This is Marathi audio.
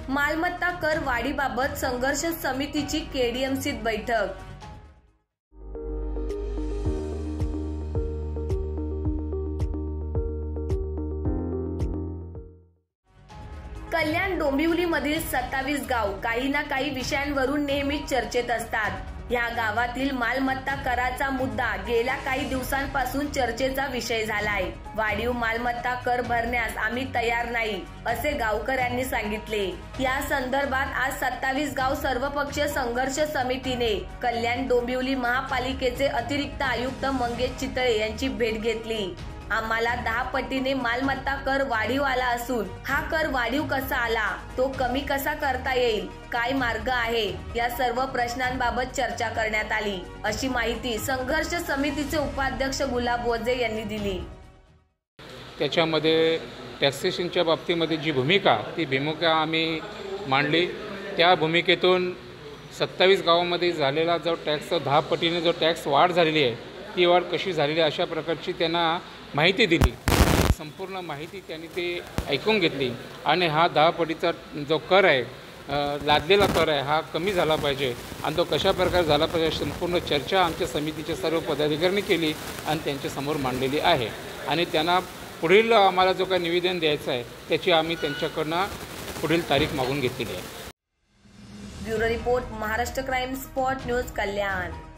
मालमत्ता कर वाढीबाबत संघर्ष समितीची केडीएमसीत बैठक। कल्याण डोंबिवलीमधील 27 गाव काही ना काही विषयांवरून नेहमीच चर्चेत असतात। या गावातील मालमत्ता कराचा मुद्दा गेल्या काही दिवसांपासून चर्चेचा विषय झालाय। वाढीव मालमत्ता कर भरण्यास आम्ही तयार नाही असे गावकऱ्यांनी सांगितले। या संदर्भात आज 27 गाव सर्वपक्षीय संघर्ष समितीने कल्याण डोंबिवली महापालिकेचे अतिरिक्त आयुक्त मंगेश चितळे यांची भेट घेतली। आम्हाला 10 पटीने मालमत्ता कर वाढीव आला असून हा कर वाढीव कसा आला, तो कमी कसा करता येईल, काय मार्ग आहे, या सर्व प्रश्नांबाबत चर्चा करण्यात आली अशी माहिती संघर्ष समितीचे उपाध्यक्ष गुलाब बोजे यांनी दिली। त्याच्यामध्ये टॅक्सेशनच्या बाबतीमध्ये जी भूमिका आम्ही मांडली, त्या भूमिकेतून 27 गावांमध्ये झालेला जो टॅक्स 10 पटीने जो टॅक्स वाढ झालेली आहे ती वाढ कशी झालेली आहे अशा प्रकारची त्यांना माहिती दिली। संपूर्ण माहिती त्यांनी ते ऐकून घेतली आणि हा 10 पटीचा जो कर आहे, लादलेला कर आहे, हा कमी झाला पाहिजे आणि तो कशा प्रकारे झाला पाहिजे संपूर्ण चर्चा आमच्या समितीच्या सर्व पदाधिकाऱ्यांनी केली आणि त्यांच्यासमोर मांडलेली आहे। आणि त्यांना पुढील आम्हाला जो काही निवेदन द्यायचं आहे त्याची आम्ही त्यांच्याकडनं पुढील तारीख मागून घेतलेली आहे। Bureau report, Maharashtra crime spot news, कल्याण।